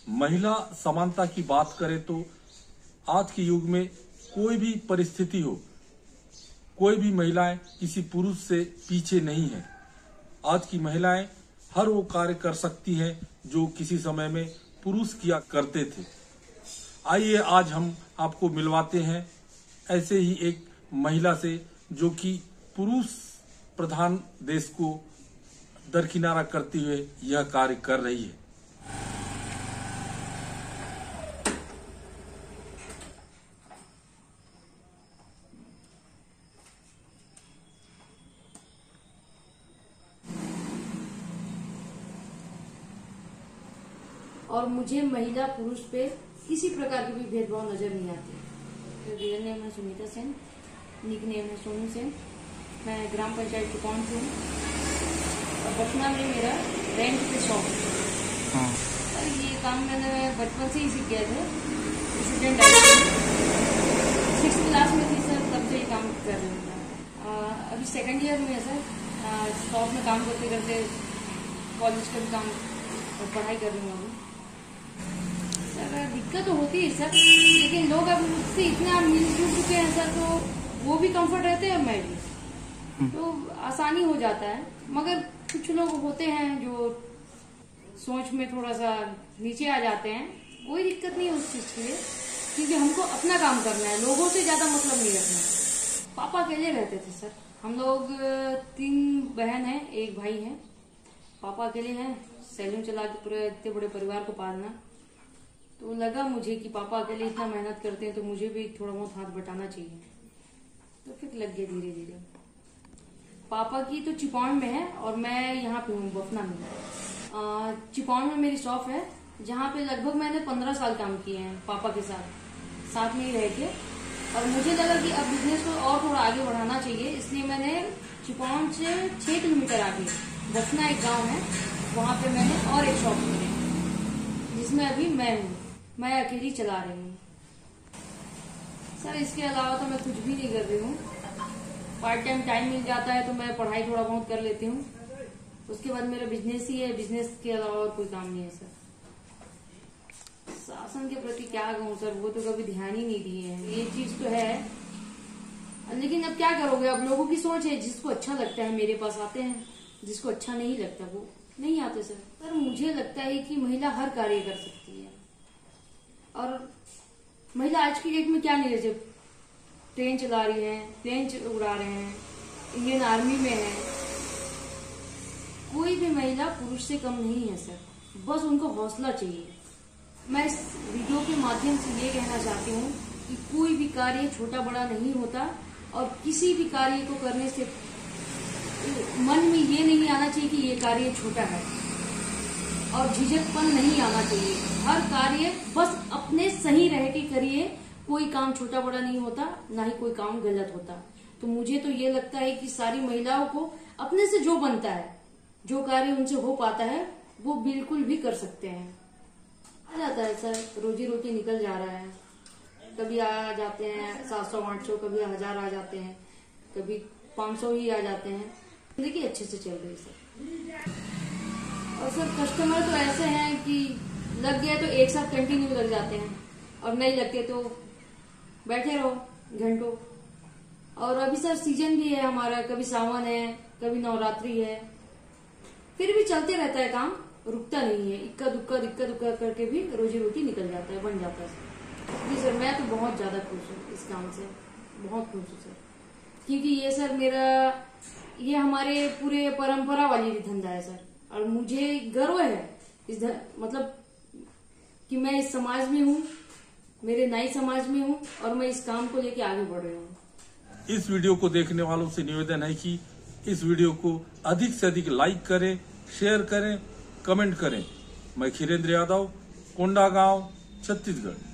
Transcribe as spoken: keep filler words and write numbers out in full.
महिला समानता की बात करें तो आज के युग में कोई भी परिस्थिति हो, कोई भी महिलाएं किसी पुरुष से पीछे नहीं है। आज की महिलाएं हर वो कार्य कर सकती हैं जो किसी समय में पुरुष किया करते थे। आइए आज हम आपको मिलवाते हैं ऐसे ही एक महिला से जो कि पुरुष प्रधान देश को दरकिनारा करते हुए यह कार्य कर रही है। और मुझे महिला पुरुष पे किसी प्रकार की भी भेदभाव नजर नहीं आती। तो रियल नेम है सुनीता सेन, निक नेम है सोनू सेन। मैं ग्राम पंचायत चिपौन से हूँ और पटना में मेरा रेंट पे शॉप है। और ये काम मैंने बचपन से ही सीख गया था। स्टूडेंट सिक्स क्लास में थी सर, तब से ये काम कर रही हूँ। अभी सेकेंड ईयर में है सर, शॉप में काम करते करते कॉलेज का भी काम और पढ़ाई कर रही हूँ अभी। सर दिक्कत तो होती है सर, लेकिन लोग अब मुझसे इतना मिलजुल चुके हैं सर, तो वो भी कंफर्ट रहते हैं और मैं भी, तो आसानी हो जाता है। मगर कुछ लोग होते हैं जो सोच में थोड़ा सा नीचे आ जाते हैं। कोई दिक्कत नहीं है उस चीज के लिए, क्योंकि हमको अपना काम करना है, लोगों से ज्यादा मतलब नहीं रखना। पापा अकेले रहते थे सर, हम लोग तीन बहन है, एक भाई है। पापा अकेले हैं, सैलून चला के पूरे इतने बड़े परिवार को पालना, तो लगा मुझे कि पापा अकेले इतना मेहनत करते हैं तो मुझे भी थोड़ा बहुत हाथ बटाना चाहिए। तो फिर लग गया धीरे धीरे। पापा की तो चिपौन में है और मैं यहाँ पे हूँ बफना में। चिपौन में मेरी शॉप है, जहाँ पे लगभग मैंने पंद्रह साल काम किए हैं पापा के साथ साथ में ही रह के। और मुझे लगा कि अब बिजनेस को और थोड़ा आगे बढ़ाना चाहिए, इसलिए मैंने चिपौन से छह किलोमीटर आगे बफना एक गाँव है, वहाँ पे मैंने और एक शॉप की है, जिसमें अभी मैं हूँ, मैं अकेली चला रही हूँ सर। इसके अलावा तो मैं कुछ भी नहीं कर रही हूँ। पार्ट टाइम टाइम मिल जाता है तो मैं पढ़ाई थोड़ा बहुत कर लेती हूँ। उसके बाद मेरा बिजनेस ही है, बिजनेस के अलावा और कोई काम नहीं है सर। शासन के प्रति क्या कहूँ सर, वो तो कभी ध्यान ही नहीं दिए हैं। ये चीज तो है, लेकिन अब क्या करोगे, अब लोगों की सोच है। जिसको अच्छा लगता है मेरे पास आते हैं, जिसको अच्छा नहीं लगता वो नहीं आते सर। पर मुझे लगता है कि महिला हर कार्य कर सकती है, और महिला आज की डेट में क्या नहीं रहे, ट्रेन चला रही है, प्लेन उड़ा रहे हैं, इंडियन आर्मी में है। कोई भी महिला पुरुष से कम नहीं है सर, बस उनको हौसला चाहिए। मैं इस वीडियो के माध्यम से ये कहना चाहती हूँ कि कोई भी कार्य छोटा बड़ा नहीं होता, और किसी भी कार्य को करने से मन में ये नहीं आना चाहिए कि ये कार्य छोटा है, और झिझकपन नहीं आना चाहिए। हर कार्य बस अपने सही रह के करिए। कोई काम छोटा बड़ा नहीं होता, ना ही कोई काम गलत होता। तो मुझे तो ये लगता है कि सारी महिलाओं को अपने से जो बनता है, जो कार्य उनसे हो पाता है, वो बिल्कुल भी कर सकते हैं। आ जाता है सर, रोजी रोटी निकल जा रहा है। कभी आ जाते हैं सात सौ आठ सौ, कभी हजार आ जाते हैं, कभी पाँच सौ ही आ जाते हैं। जिंदगी अच्छे से चल रही है सर। और सर कस्टमर तो ऐसे हैं कि लग गया तो एक साथ कंटिन्यू लग जाते हैं, और नहीं लगते तो बैठे रहो घंटों। और अभी सर सीजन भी है हमारा, कभी सावन है, कभी नवरात्रि है, फिर भी चलते रहता है काम, रुकता नहीं है। इक्का दुक्का दिक्का दुक्का करके भी रोजी रोटी निकल जाता है, बन जाता है सर। जी सर, मैं तो बहुत ज्यादा खुश हूँ इस काम से, बहुत खुश हूँ सर। क्योंकि ये सर मेरा, ये हमारे पूरे परंपरा वाली धंधा है सर, और मुझे गर्व है इस मतलब कि मैं इस समाज में हूँ, मेरे नाई समाज में हूँ, और मैं इस काम को लेके आगे बढ़ रही हूँ। इस वीडियो को देखने वालों से निवेदन है कि इस वीडियो को अधिक से अधिक लाइक करें, शेयर करें, कमेंट करें। मैं खीरेंद्र यादव, कोंडागांव, छत्तीसगढ़।